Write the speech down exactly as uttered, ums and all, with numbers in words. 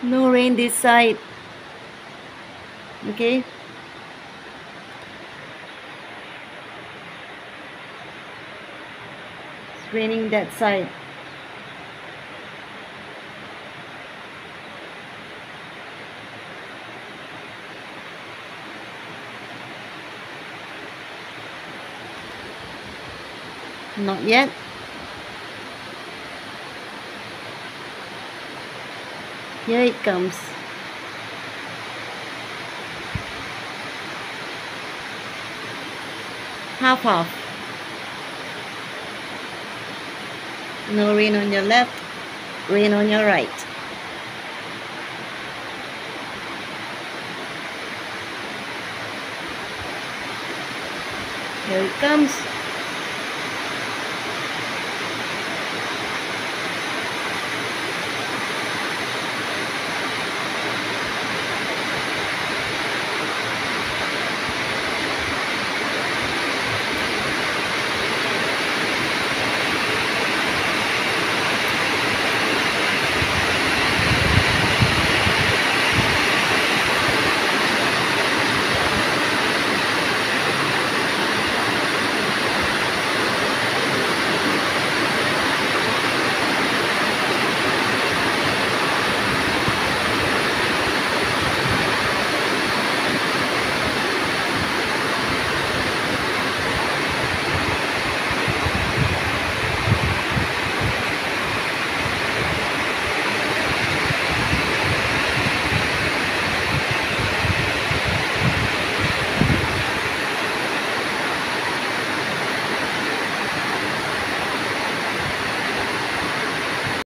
No rain this side. Okay. It's raining that side. Not yet. Here it comes. Half half. No rain on your left, rain on your right. Here it comes.